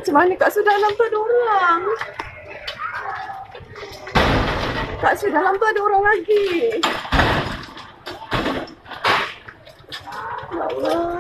Macam mana Kak Su dah nampak ada orang? Kak Su dah nampak ada orang lagi. Ya Allah.